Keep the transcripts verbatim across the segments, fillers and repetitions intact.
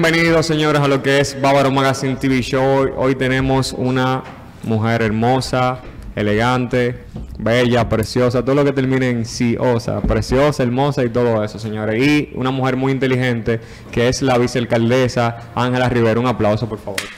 Bienvenidos, señores, a lo que es Bávaro Magazine T V Show. Hoy, hoy tenemos una mujer hermosa, elegante, bella, preciosa, todo lo que termine en sí, o sea, preciosa, hermosa y todo eso, señores. Y una mujer muy inteligente, que es la vicealcaldesa Ángela Rivera. Un aplauso, por favor.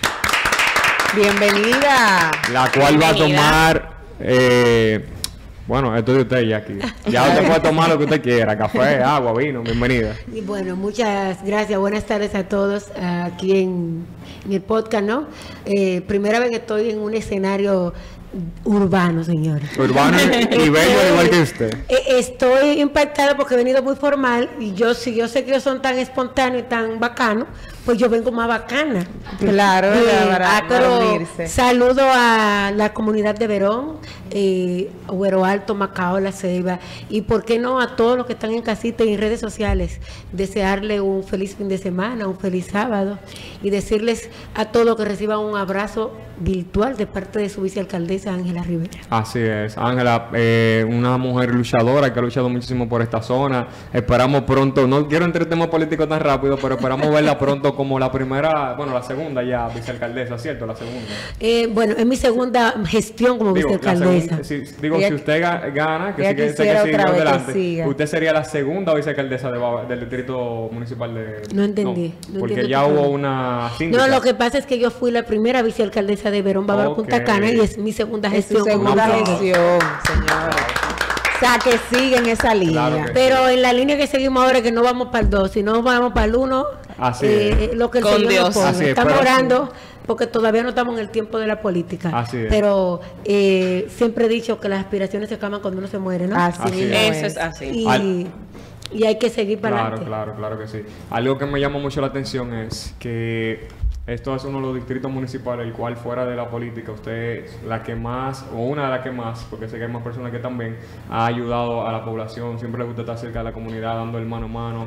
Bienvenida. La cual Bienvenida. va a tomar... Eh, Bueno, esto de usted ya aquí. Ya usted puede tomar lo que usted quiera, café, agua, vino, bienvenida. Y bueno, muchas gracias, buenas tardes a todos aquí en, en el podcast, ¿no? Eh, primera vez que estoy en un escenario urbano, señores. Urbano y bello igual que usted. Estoy impactada porque he venido muy formal y yo, si yo sé que ellos son tan espontáneos y tan bacanos, pues yo vengo más bacana. Claro, eh, para, ah, pero para unirse. Saludo a la comunidad de Verón, eh, Güero Alto, Macao, La Ceiba, y por qué no a todos los que están en casita y en redes sociales, desearle un feliz fin de semana, un feliz sábado, y decirles a todos que reciban un abrazo virtual de parte de su vicealcaldesa Ángela Rivera. Así es, Ángela, eh, una mujer luchadora que ha luchado muchísimo por esta zona. Esperamos pronto, no quiero entrar en temas políticos tan rápido, pero esperamos verla pronto como la primera, bueno, la segunda ya vicealcaldesa, ¿cierto? La segunda. Eh, bueno, es mi segunda gestión como Digo, vicealcaldesa. Segunda, si, digo, ella, si usted ga, gana, que sí que, sé que sigue adelante, usted sería la segunda vicealcaldesa de Bava, del distrito municipal de... No entendí. No, no porque entiendo ya hubo una... No, lo que pasa es que yo fui la primera vicealcaldesa de Verón, Bávaro, Okay. Punta Cana, y es mi segunda gestión. Es su segunda como gestión, señora. O sea, que sigue en esa línea. Claro Pero sí. en la línea que seguimos ahora, que no vamos para el dos, sino vamos para el uno, Así eh, es. lo que el Con Señor Dios. nos ponga. Así es, Estamos pero- orando porque todavía no estamos en el tiempo de la política. Así es. Pero eh, siempre he dicho que las aspiraciones se acaban cuando uno se muere, ¿no? Así, Así mismo es. Eso es así. Y, Al- y hay que seguir para Claro, adelante. claro, claro que sí. Algo que me llama mucho la atención es que esto es uno de los distritos municipales, el cual fuera de la política, usted es la que más, o una de las que más, porque sé que hay más personas que también ha ayudado a la población, siempre le gusta estar cerca de la comunidad, dando el mano a mano,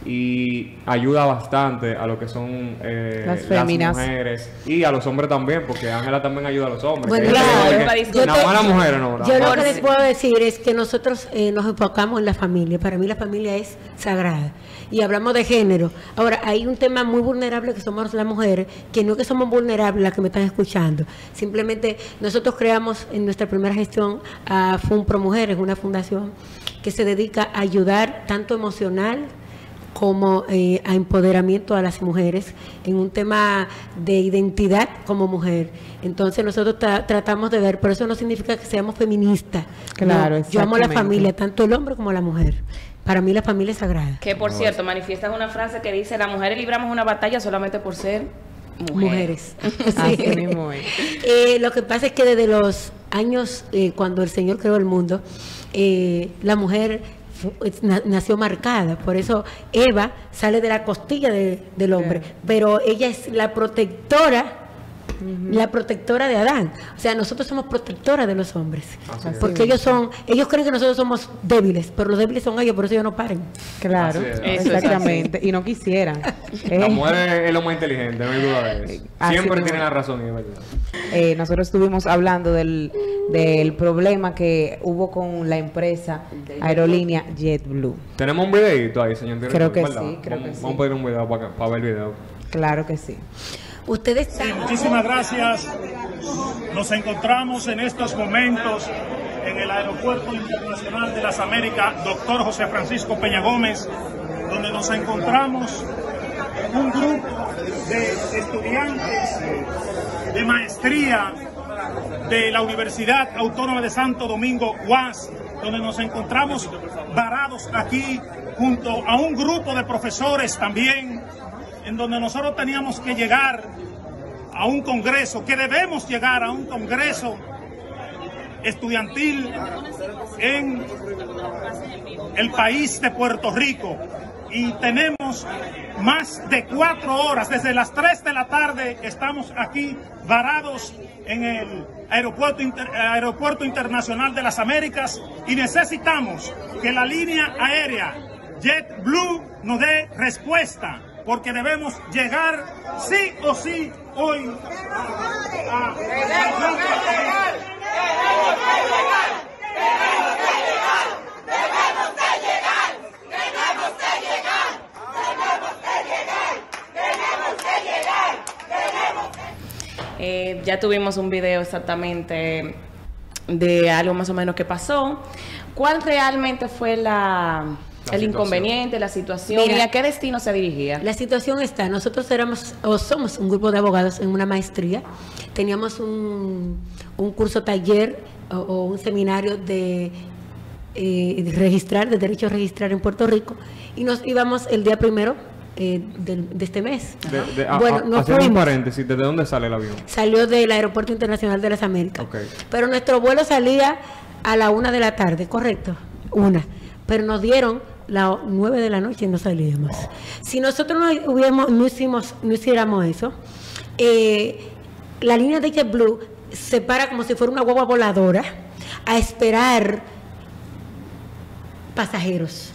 y ayuda bastante a lo que son eh, Las las, féminas. mujeres, y a los hombres también, porque Ángela también ayuda a los hombres. Bueno, que claro, ella dice que yo nada te- más las mujeres no. Yo nada lo que más. les puedo decir es que nosotros eh, nos enfocamos en la familia. Para mí la familia es sagrada. Y hablamos de género. Ahora, hay un tema muy vulnerable que somos las mujeres, que no es que somos vulnerables las que me están escuchando. Simplemente nosotros creamos en nuestra primera gestión a FUNPRO Mujeres, una fundación que se dedica a ayudar tanto emocional como eh, a empoderamiento a las mujeres en un tema de identidad como mujer. Entonces nosotros tra tratamos de ver, pero eso no significa que seamos feministas. Claro, No, yo amo la exactamente. familia, tanto el hombre como la mujer. Para mí la familia es sagrada. Que por cierto, manifiestas una frase que dice: las mujeres libramos una batalla solamente por ser mujeres. Mujeres. Así Sí. mismo es. Eh, lo que pasa es que desde los años eh, cuando el Señor creó el mundo, eh, la mujer fu- es- na- nació marcada. Por eso Eva sale de la costilla de- del hombre. Claro. Pero ella es la protectora, la protectora de Adán. O sea, nosotros somos protectoras de los hombres. Así es. Porque ellos son, ellos creen que nosotros somos débiles, pero los débiles son ellos, por eso ellos no paren. Claro, Así es. Eso es exactamente. Y no quisieran. La Eh, mujer es, es lo más inteligente, no hay duda de eso. Así Siempre mismo. tiene la razón, y es verdad. eh, nosotros estuvimos hablando del, del problema que hubo con la empresa aerolínea JetBlue. Tenemos un videito ahí, señor director, Creo que ¿verdad? sí, creo vamos, que sí. Vamos a pedir un video para, para ver el video. Claro que sí. Ustedes Sí, saben. muchísimas gracias. Nos encontramos en estos momentos en el Aeropuerto Internacional de las Américas, doctor José Francisco Peña Gómez, donde nos encontramos un grupo de estudiantes de maestría de la Universidad Autónoma de Santo Domingo, U A S, donde nos encontramos varados aquí junto a un grupo de profesores también, en donde nosotros teníamos que llegar a un congreso, que debemos llegar a un congreso estudiantil en el país de Puerto Rico. Y tenemos más de cuatro horas, desde las tres de la tarde estamos aquí varados en el aeropuerto, inter, aeropuerto Internacional de las Américas, y necesitamos que la línea aérea JetBlue nos dé respuesta, porque debemos llegar sí o sí hoy a... Tenemos que llegar, tenemos que llegar, tenemos eh, ya tuvimos un video exactamente de algo más o menos que pasó. ¿Cuál realmente fue la, La el situación. inconveniente, la situación Mira, y a qué destino se dirigía? La situación está, nosotros éramos o somos un grupo de abogados en una maestría, teníamos un, un curso taller o, o un seminario de, eh, de registrar, de derecho a registrar en Puerto Rico, y nos íbamos el día primero eh, del- de, este mes. De, de, a- Bueno, a- nos haciendo un fuimos. paréntesis, ¿desde dónde sale el avión? Salió del Aeropuerto Internacional de las Américas. Ok. Pero nuestro vuelo salía a la una de la tarde, ¿correcto? Una. Pero nos dieron las nueve de la noche y no salíamos. Si nosotros no, hubiéramos, no, hicimos, no hiciéramos eso, eh, la línea de JetBlue se para como si fuera una guagua voladora a esperar pasajeros.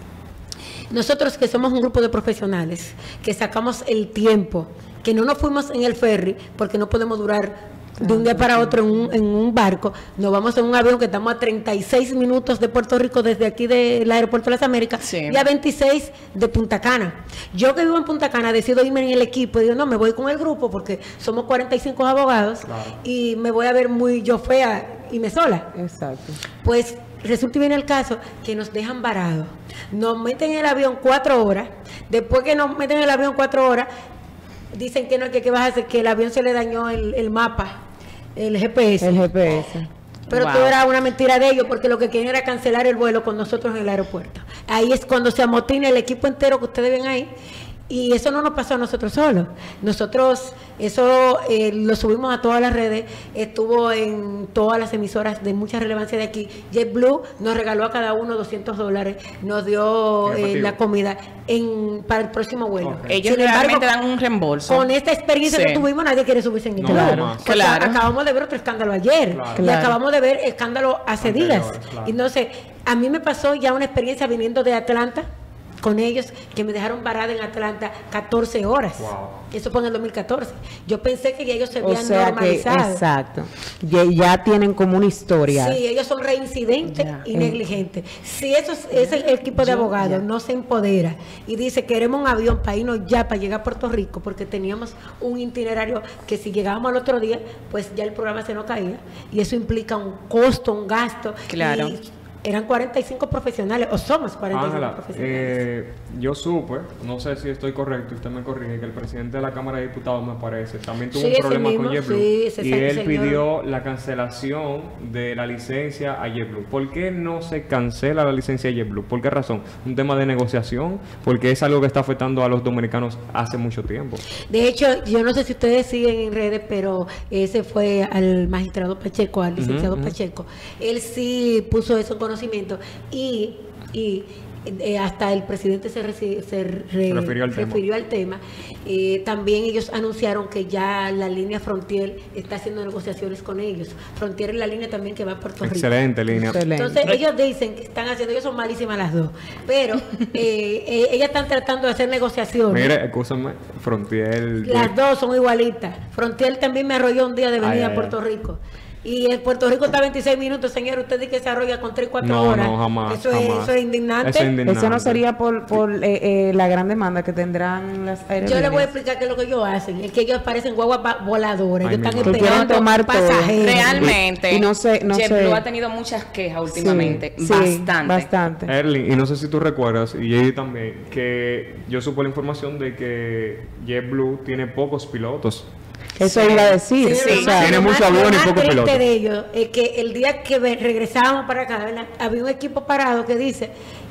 Nosotros que somos un grupo de profesionales, que sacamos el tiempo, que no nos fuimos en el ferry, porque no podemos durar de un día para otro en un, en un barco, nos vamos en un avión que estamos a treinta y seis minutos de Puerto Rico, desde aquí del Aeropuerto de las Américas, Sí. y a veintiséis de Punta Cana. Yo que vivo en Punta Cana decido irme en el equipo y digo, no, me voy con el grupo porque somos cuarenta y cinco abogados y me voy a ver muy yo fea y me sola. Exacto. Pues resulta y viene el caso que nos dejan varados. Nos meten en el avión cuatro horas. Después que nos meten en el avión cuatro horas, dicen que no, que, que vas a hacer, que el avión se le dañó el, el mapa, el G P S. El G P S. Pero Wow. todo era una mentira de ellos, porque lo que querían era cancelar el vuelo con nosotros en el aeropuerto. Ahí es cuando se amotina el equipo entero que ustedes ven ahí. Y eso no nos pasó a nosotros solos. Nosotros, eso eh, lo subimos a todas las redes, estuvo en todas las emisoras de mucha relevancia de aquí. JetBlue nos regaló a cada uno doscientos dólares, nos dio En eh, efectivo. la comida en, para el próximo vuelo. Ok. Ellos Sin embargo, realmente dan un reembolso. con esta experiencia Sí. que tuvimos, nadie quiere subirse en este No, vuelo. jamás. Porque Claro. acabamos de ver otro escándalo ayer. Claro. Y Claro. acabamos de ver escándalo hace Anteriores, días. claro. Entonces, a mí me pasó ya una experiencia viniendo de Atlanta con ellos, que me dejaron varada en Atlanta catorce horas. Wow. Eso fue en el dos mil catorce. Yo pensé que ya ellos se O habían sea que, normalizado. exacto. Ya, ya tienen como una historia. Sí, ellos son reincidentes Ya. y Eh. negligentes. Si eso es, ese equipo de Ya, abogados ya. no se empodera y dice queremos un avión para irnos ya para llegar a Puerto Rico, porque teníamos un itinerario que si llegábamos al otro día, pues ya el programa se nos caía, y eso implica un costo, un gasto. Claro. Y eran cuarenta y cinco profesionales, o somos cuarenta y cinco Ángela, profesionales. eh, yo supe, no sé si estoy correcto, usted me corrige, que el presidente de la Cámara de Diputados, me parece, también tuvo Sí, un ese problema mismo, con JetBlue, sí, ese y se- él señor. pidió la cancelación de la licencia a JetBlue. ¿Por qué no se cancela la licencia a JetBlue? ¿Por qué razón? ¿Un tema de negociación? Porque es algo que está afectando a los dominicanos hace mucho tiempo. De hecho, yo no sé si ustedes siguen en redes, pero ese fue al magistrado Pacheco, al licenciado Ujú, ujú. Pacheco. Él sí puso eso en conocimiento y, y eh, hasta el presidente se, reci- se re- Refirió al tema. refirió al tema. Eh, también ellos anunciaron que ya la línea Frontier está haciendo negociaciones con ellos. Frontier es la línea también que va a Puerto Rico. Excelente línea. Excelente. Entonces ellos dicen que están haciendo, ellos son malísimas las dos, pero eh, eh, ellas están tratando de hacer negociaciones. Mire, escúchame, Frontier. Las dos son igualitas. Frontier también me arrolló un día de venir Ay, a ay, Puerto ay. Rico. Y en Puerto Rico está veintiséis minutos, señor. Usted dice que se arrolla con tres, cuatro No, horas. no, jamás. Eso, es, jamás. eso es indignante. Eso es indignante. Eso no sería por, por eh, eh, la gran demanda que tendrán las aerolíneas. Yo le voy a explicar qué es lo que ellos hacen. Es que ellos parecen guaguas va- voladoras. Ay, Ellos mi están madre. Que quieren esperando tomar todo. pasajeros. Realmente, Y no sé- no JetBlue sé. ha tenido muchas quejas últimamente. Sí, sí, bastante. bastante. Erling, y no sé si tú recuerdas, y Jay también, que yo supe la información de que JetBlue tiene pocos pilotos. Eso iba a decir. Sí, o sea, Tiene lo más- mucho avión lo y más poco triste piloto. de ellos es que el día que ve- regresábamos para acá, ¿verdad? Había un equipo parado que dice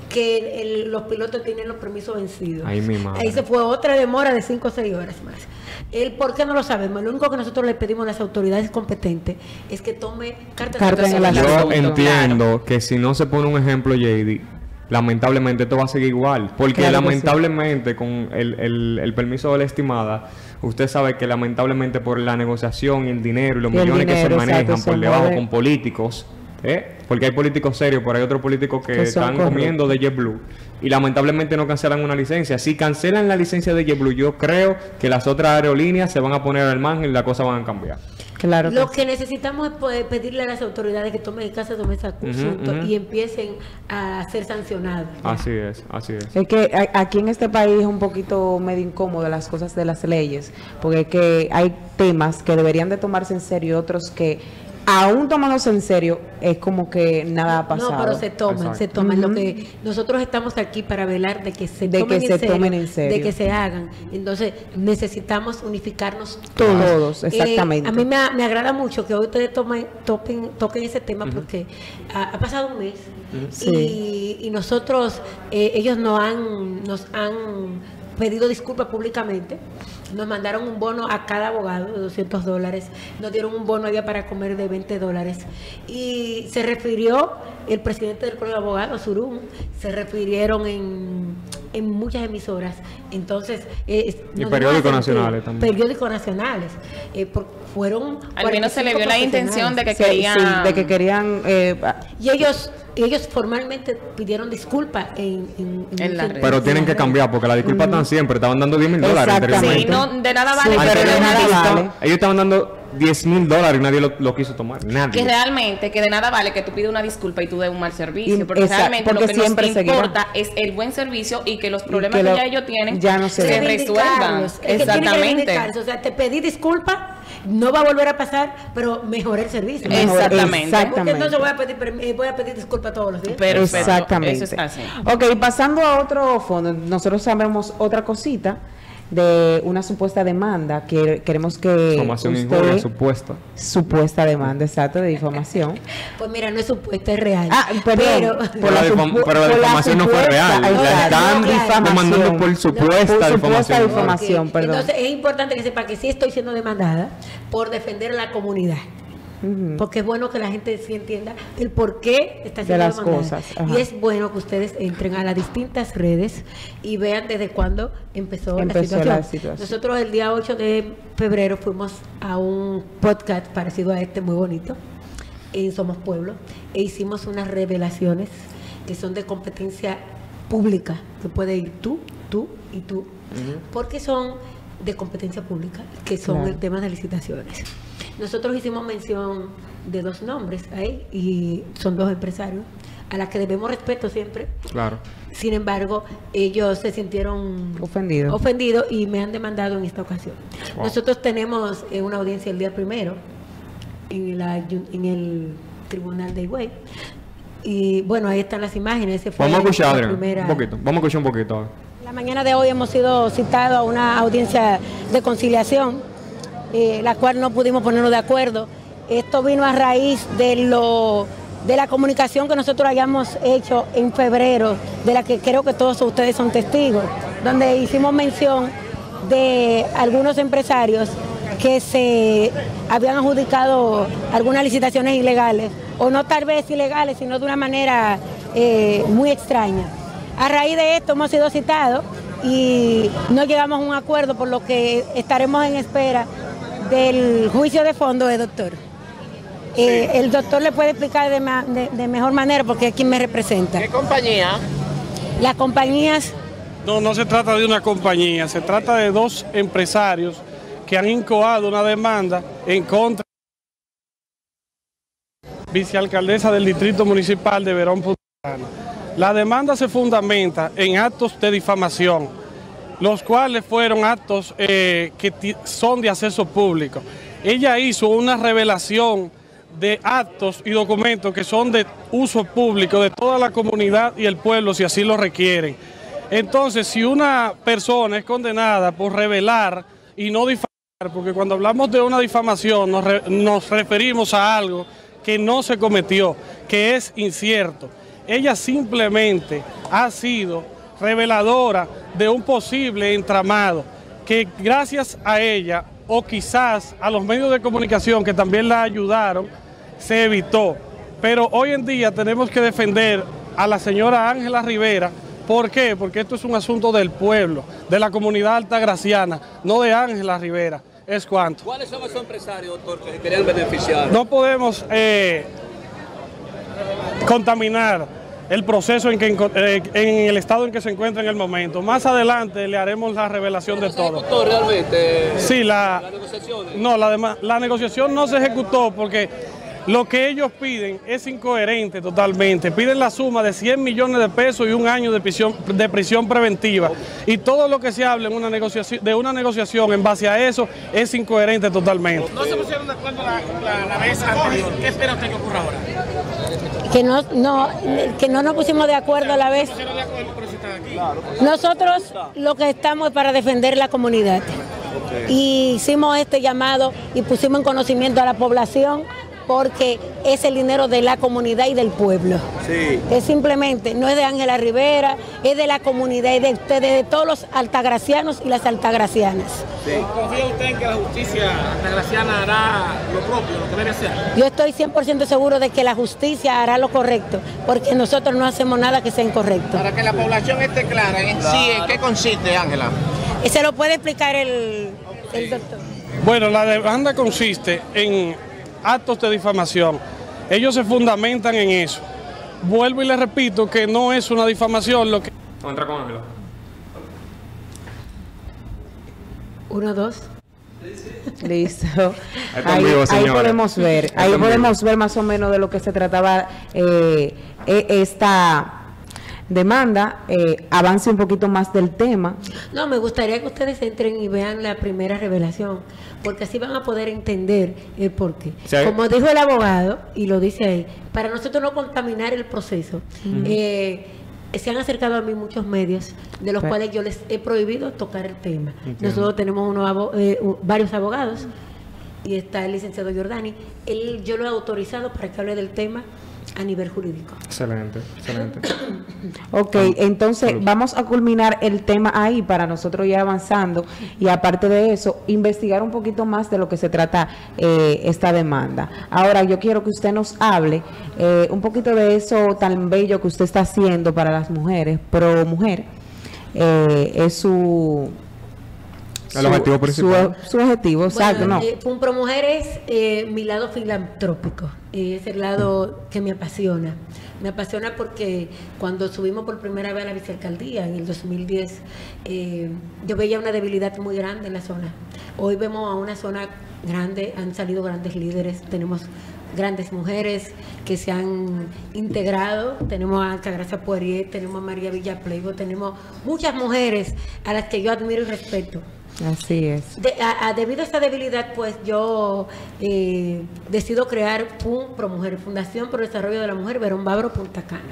que el- los pilotos tienen los permisos vencidos. Ay, mi madre. Ahí se fue otra demora de cinco o seis horas más. El por qué no lo sabemos. Lo único que nosotros le pedimos a las autoridades competentes es que tome cartas Carta en el asunto. Yo asunto. entiendo que si no se pone un ejemplo, J D, lamentablemente esto va a seguir igual. Porque Claro que sí. lamentablemente con el, el- el permiso de la estimada, usted sabe que lamentablemente por la negociación y el dinero y los Y el millones que se dinero, manejan exacto, por se debajo mueve. con políticos, ¿eh? Porque hay políticos serios, pero hay otros políticos que, Que son están corruptos. comiendo de JetBlue y lamentablemente no cancelan una licencia. Si cancelan la licencia de JetBlue, yo creo que las otras aerolíneas se van a poner al margen y las cosas van a cambiar. Claro que Lo sí. que necesitamos es poder pedirle a las autoridades que tomen caso de ese asunto ujú. y empiecen a ser sancionados. Así es, así es. Es que a- aquí en este país es un poquito medio incómodo las cosas de las leyes, porque es que hay temas que deberían de tomarse en serio, otros que aún tomándose en serio es como que nada ha pasado. No, pero se toman, Exacto. se toman. Lo Ujú. que nosotros estamos aquí para velar de que se De tomen, que en, se serio, tomen en serio. de que se hagan. Entonces necesitamos unificarnos todos. Todos, exactamente. Eh, a mí me, me agrada mucho que hoy ustedes tomen, toquen, toquen ese tema porque ha, ha pasado un mes Sí. y, y nosotros, eh, ellos nos han, nos han pedido disculpas públicamente. Nos mandaron un bono a cada abogado de doscientos dólares. Nos dieron un bono allá para comer de veinte dólares. Y se refirió el presidente del Colegio de Abogados, Surum, se refirieron en, en muchas emisoras. Entonces, eh, Y nos periódicos dio a sentir- nacionales también. Periódicos nacionales. Eh, por- fueron Al menos se le vio la intención de que Sí, querían... sí, de que querían eh, Y ellos, ellos formalmente pidieron disculpas en, en, En la un- red. Pero tienen que cambiar porque las disculpas están siempre. Estaban dando diez mil dólares Exactamente. Sí, anteriormente. no, de nada vale Sí, que pero te de den una nada disculpa. vale. Ellos estaban dando diez mil dólares y nadie lo, lo quiso tomar. Que Nadie. realmente, que de nada vale que tú pidas una disculpa y tú des un mal servicio, Y- porque exacto, realmente porque lo que nos siempre seguirá. importa es el buen servicio y que los problemas que que, lo- ya ellos tienen ya no se se den. resuelvan. reivindicarlos. Es que tienen que Exactamente. reivindicarse. O sea, te pedí disculpas, no va a volver a pasar, pero mejoré el servicio. Mejor- Exactamente. exactamente. Porque entonces voy a pedir, perm- eh, voy a pedir disculpas todos los días. Perfecto. Exactamente. Eso es así. Ok, pasando a otro fondo, nosotros sabemos otra cosita de una supuesta demanda que queremos que Difamación usted, injuria supuesta. supuesta demanda, exacto, de difamación. Pues mira, no es supuesto, es real. Ah, perdón, Pero, por la supu- difam- pero la por difamación no fue supuesta- real. La exacto, están difamación. demandando por supuesta Por supuesta difamación. difamación, Ok. perdón. Entonces es importante que sepa que sí estoy siendo demandada por defender a la comunidad. Ujú. Porque es bueno que la gente sí entienda el por qué está De siendo las demandada. cosas, ajá. Y es bueno que ustedes entren a las distintas redes y vean desde cuándo empezó, Empezó la, situación. la situación. Nosotros el día ocho de febrero fuimos a un podcast parecido a este, muy bonito, en Somos Pueblo, e hicimos unas revelaciones que son de competencia pública, que puede ir tú, tú y tú, porque son de competencia pública, que son Claro. el tema de licitaciones. Nosotros hicimos mención de dos nombres ahí y son dos empresarios a las que debemos respeto siempre. Claro. Sin embargo, ellos se sintieron Ofendidos. ofendidos y me han demandado en esta ocasión. Wow. Nosotros tenemos eh, una audiencia el día primero en, la ayu- en el Tribunal de Higüey. Y bueno, ahí están las imágenes. Ese fue Vamos a escuchar, la Adrián. primera- Un poquito. Vamos a escuchar un poquito. a ver. La mañana de hoy hemos sido citados a una audiencia de conciliación, eh, la cual no pudimos ponernos de acuerdo. Esto vino a raíz de lo de la comunicación que nosotros hayamos hecho en febrero, de la que creo que todos ustedes son testigos, donde hicimos mención de algunos empresarios que se habían adjudicado algunas licitaciones ilegales, o no tal vez ilegales, sino de una manera eh, muy extraña. A raíz de esto hemos sido citados y no llegamos a un acuerdo, por lo que estaremos en espera del juicio de fondo del doctor. Eh, el doctor le puede explicar de, ma- de- de mejor manera porque es quien me representa. ¿Qué compañía? Las compañías, No, no se trata de una compañía, se trata de dos empresarios que han incoado una demanda en contra de la vicealcaldesa del Distrito Municipal de Verón Punta Cana. La demanda se fundamenta en actos de difamación, los cuales fueron actos eh, que ti- son de acceso público. Ella hizo una revelación de actos y documentos que son de uso público de toda la comunidad y el pueblo, si así lo requieren. Entonces, si una persona es condenada por revelar y no difamar, porque cuando hablamos de una difamación nos, re- nos referimos a algo que no se cometió, que es incierto. Ella simplemente ha sido reveladora de un posible entramado que gracias a ella o quizás a los medios de comunicación que también la ayudaron, se evitó. Pero hoy en día tenemos que defender a la señora Ángela Rivera. ¿Por qué? Porque esto es un asunto del pueblo, de la comunidad altagraciana, no de Ángela Rivera. Es cuanto. ¿Cuáles son esos empresarios, doctor, que se querían beneficiar? No podemos eh, contaminar el proceso en, que, eh, en el estado en que se encuentra en el momento. Más adelante le haremos la revelación de todo. ¿Se ejecutó realmente? Sí, la, las negociaciones. no, la, de, la negociación no se ejecutó porque lo que ellos piden es incoherente totalmente. Piden la suma de cien millones de pesos y un año de prisión, de prisión preventiva. Y todo lo que se habla en una negociación, de una negociación en base a eso es incoherente totalmente. No se pusieron de acuerdo la, la, la vez anterior. ¿Qué espera usted que ocurra ahora? Que no, no, que no nos pusimos de acuerdo a la vez. Nosotros lo que estamos es para defender la comunidad. Y hicimos este llamado y pusimos en conocimiento a la población porque es el dinero de la comunidad y del pueblo. Sí. Es simplemente, no es de Ángela Rivera, es de la comunidad y de ustedes, de todos los altagracianos y las altagracianas. Sí. ¿Confía usted en que la justicia altagraciana hará lo propio, lo que debe hacer? Yo estoy cien por ciento seguro de que la justicia hará lo correcto, porque nosotros no hacemos nada que sea incorrecto. Para que la población esté clara en claro. sí, ¿en qué consiste, Ángela? Se lo puede explicar el, el doctor. Bueno, la demanda consiste en actos de difamación. Ellos se fundamentan en eso. Vuelvo y les repito que no es una difamación lo que... Entra con Ángela. Uno, dos. Listo. Ahí, vivo, ahí podemos ver, Esto ahí podemos vivo. ver más o menos de lo que se trataba eh, eh, esta demanda. Eh, avance un poquito más del tema. No, me gustaría que ustedes entren y vean la primera revelación, porque así van a poder entender el porqué. Sí. Como dijo el abogado, y lo dice ahí, para nosotros no contaminar el proceso, uh-huh. eh, se han acercado a mí muchos medios, de los Pero, cuales yo les he prohibido tocar el tema. Entiendo. Nosotros tenemos unos abo eh, varios abogados, y está el licenciado Giordani. Él, yo lo he autorizado para que hable del tema a nivel jurídico. Excelente, excelente. Ok, entonces Salud. Vamos a culminar el tema ahí para nosotros ir avanzando y aparte de eso, investigar un poquito más de lo que se trata eh, esta demanda. Ahora yo quiero que usted nos hable eh, un poquito de eso tan bello que usted está haciendo para las mujeres, pro mujer. Eh, es su... El objetivo principal. Su, su objetivo, bueno, exacto, ¿no? Eh, Pro Mujer es eh, mi lado filantrópico, eh, es el lado que me apasiona. Me apasiona porque cuando subimos por primera vez a la vicealcaldía en el dos mil diez, eh, yo veía una debilidad muy grande en la zona. Hoy vemos a una zona grande, han salido grandes líderes, tenemos grandes mujeres que se han integrado, tenemos a Altagracia Poirier, tenemos a María Villapleibo, tenemos muchas mujeres a las que yo admiro y respeto. Así es. De, a, a, debido a esta debilidad, pues yo eh, decido crear F U N, Pro Mujer, Fundación por el Desarrollo de la Mujer, Verón Bávaro, Punta Cana.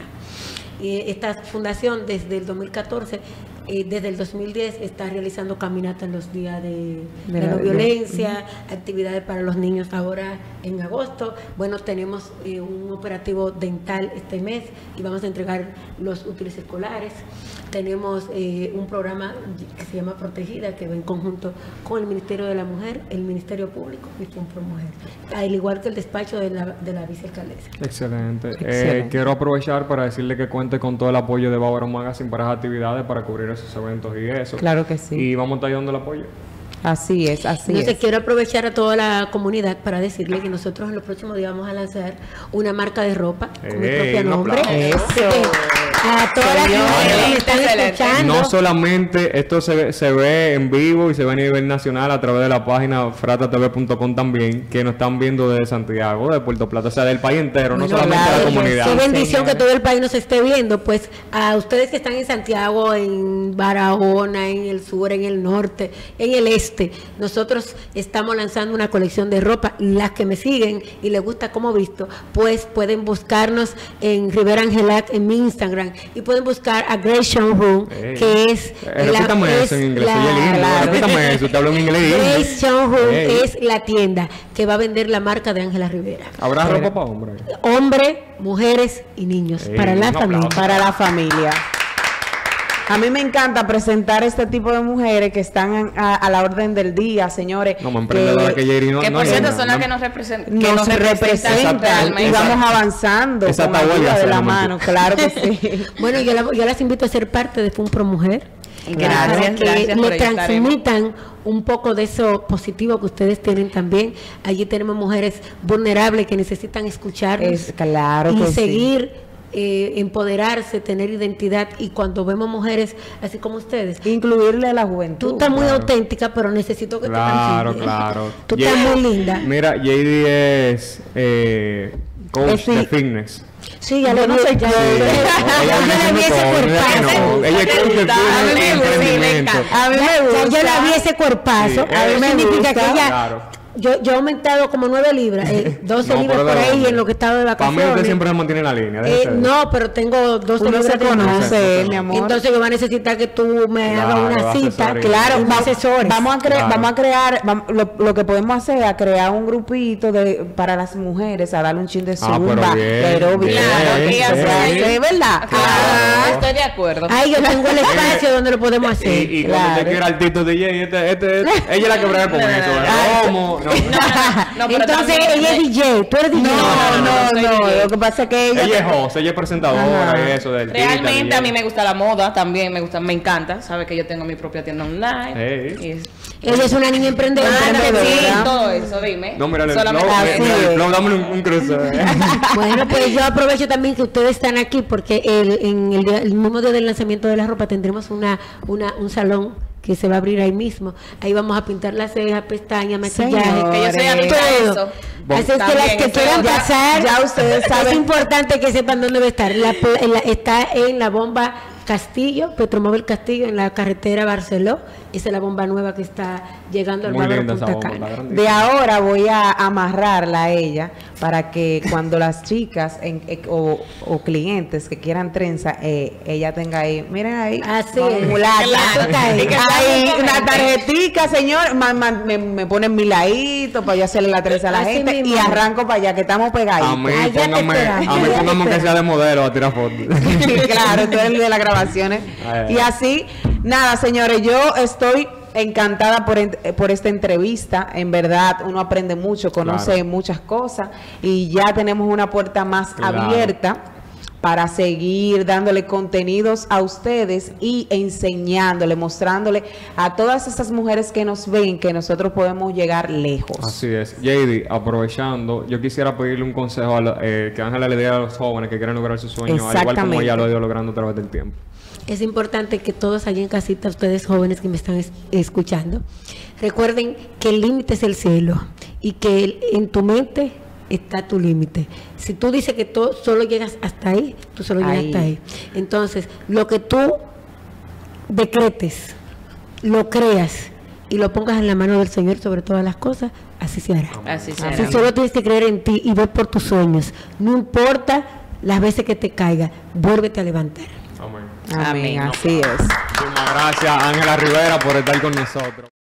Y esta fundación desde el dos mil catorce, eh, desde el dos mil diez, está realizando caminatas en los días de, de, de la no violencia, uh-huh. actividades para los niños ahora en agosto. Bueno, tenemos eh, un operativo dental este mes y vamos a entregar los útiles escolares. Tenemos eh, un programa que se llama Protegida, que va en conjunto con el Ministerio de la Mujer, el Ministerio Público y F U N Pro Mujer, al igual que el despacho de la, de la vicealcaldesa. Excelente. Excelente. Eh, quiero aprovechar para decirle que cuente con todo el apoyo de Bávaro Magazine para las actividades, para cubrir esos eventos y eso. Claro que sí. Y vamos a estar dando el apoyo. Así es, así Entonces, es. quiero aprovechar a toda la comunidad para decirle que nosotros en los próximos días vamos a lanzar una marca de ropa con mi propio nombre. Eso. A todas las mujeres que están escuchando. No solamente esto se ve, se ve en vivo y se ve a nivel nacional a través de la página frata t v punto com también, que nos están viendo desde Santiago, de Puerto Plata, o sea, del país entero, bueno, no solamente claro, de la comunidad. Qué bendición, señora, que todo el país nos esté viendo. Pues a ustedes que están en Santiago, en Barahona, en el sur, en el norte, en el este, nosotros estamos lanzando una colección de ropa. Las que me siguen y les gusta cómo visto, pues pueden buscarnos en Rivera Angelac en mi Instagram y pueden buscar a Grace Showroom, hey. que es eh, repítame la, eso en inglés, la, oye, lindo, la, repítame eso, te hablo en inglés. Grace Showroom hey. es la tienda que va a vender la marca de Ángela Rivera. ¿Habrá Pero, ropa para hombres? Hombre, mujeres y niños, hey, para la familia. Para la familia. A mí me encanta presentar este tipo de mujeres que están a, a la orden del día, señores. No, me emprendedora que Jerry no. Que por no, cierto no, son no, las no. que nos representan. Nos, nos representan representan y vamos avanzando Esa con ayuda huelga, de la no mano, claro que sí. Bueno, yo, la, yo las invito a ser parte de F U N Pro Mujer. Gracias, para que gracias, por le ahí estaremos. transmitan un poco de eso positivo que ustedes tienen también. Allí tenemos mujeres vulnerables que necesitan escucharnos Es claro y que sí. seguir eh, empoderarse, tener identidad. Y cuando vemos mujeres así como ustedes, Incluirle a la juventud. tú estás muy Claro. auténtica, pero necesito que Claro, te transmitas. claro. Tú Ye- estás muy linda. Mira, J D es eh, coach Es fi- de fitness. Sí, ya Yo le no vi- soy ya- coach. ya- Ella ya viene la vi ese siendo coach, mira que cuerpazo. no. Ella es coach de A mí me fitness y gusta, emprendimiento. A mí me Ya- ya gusta. yo la vi ese cuerpazo. Sí, a mí eso me significa gusta. que ella. Claro. Yo, yo he aumentado como nueve libras, eh, doce No, libras pero por de ahí dónde. en lo que he estado de Para mí vacaciones. usted siempre se mantiene en la línea. Eh, déjese de eso. no, pero tengo doce Uno libras se de más. conoce, mi amor. Entonces yo voy a necesitar que tú me Claro, hagas una cita, asesoría. Claro, y me vamos, asesores. vamos a crear, Claro. vamos a crear, vam- lo, lo que podemos hacer es a crear un grupito de para las mujeres, a darle un chin de Ah, pero zumba, bien, de aeróbica, bien, claro, que bien. se puede hacer, ¿verdad? Ah, Ah, estoy de acuerdo. Ahí yo tengo el espacio donde lo podemos hacer. Y, y cuando Claro. te quiera el Tito D J, este, este, este, ella es la que brega con No, no, eso. no, ¿eh? no. ¿Cómo? No, no. No, pero Entonces también- ella es D J, tú eres D J. no, no, no, soy no, D J. lo que pasa es que ella, Ella es host, ella es presentadora Ajá. y eso del Tita, Realmente D J. a mí me gusta la moda, también me gusta, me encanta. Sabes que yo tengo mi propia tienda online. Hey. Y es- Ella es una niña emprendedora. Emprendedora. sí, ¿verdad? todo eso, dime. No, mira, el Solamente- flow, Así mira, el es. flow, dame un, un cruce. ¿eh? Bueno, pues yo aprovecho también que ustedes están aquí porque el, en el, día- el mismo día del lanzamiento de la ropa tendremos una, una un salón que se va a abrir ahí mismo. Ahí vamos a pintar las cejas, pestañas, maquillaje. Señores. Que yo soy amiga de todo. eso. Así es que También, las que eso quieran ya- pasar, ya ustedes es saben. importante que sepan dónde va a estar. La pla- en la- está en la bomba Castillo, Petromóvil Castillo, en la carretera Barceló. Esa es la bomba nueva que está llegando al Muy barrio linda esa Punta bomba, Cana. está grandísima. de ahora voy a amarrarla a ella para que cuando las chicas en- eh, o, o clientes que quieran trenza, eh, ella tenga ahí, miren ahí, Así vamos, es. mulata. Claro. Ahí, Y que ahí, sea una justamente. tarjetica, señor, ma- ma- me, me ponen mi ladito para yo hacerle la trenza a la Así gente mismo. y arranco para allá que estamos A pegaditos. mí, Allá te póngame, esperamos, a mí allá te póngame que sea esperamos. de modelo a tirar fotos. Claro, tú eres el de las grabaciones. Ay. Y así, nada, señores, yo estoy encantada por, en- por esta entrevista. En verdad, uno aprende mucho, conoce Claro. muchas cosas y ya tenemos una puerta más Claro. abierta para seguir dándole contenidos a ustedes y enseñándole, mostrándole a todas esas mujeres que nos ven que nosotros podemos llegar lejos. Así es. J D, aprovechando, yo quisiera pedirle un consejo a la- eh, que Ángela le dé a los jóvenes que quieren lograr sus sueños, al igual como Exactamente. ella lo ha ido logrando a través del tiempo. Es importante que todos allí en casita, ustedes jóvenes que me están es- escuchando, recuerden que el límite es el cielo y que el- en tu mente está tu límite. Si tú dices que tú solo llegas hasta ahí, tú solo llegas Ahí. hasta ahí. Entonces, lo que tú decretes, lo creas y lo pongas en la mano del Señor sobre todas las cosas, así se hará. Así será. Así solo tienes que creer en ti y ver por tus sueños. No importa las veces que te caiga, vuélvete a levantar. Amén. Amén, Amén. así es. Muchísimas gracias, Ángela Rivera, por estar con nosotros.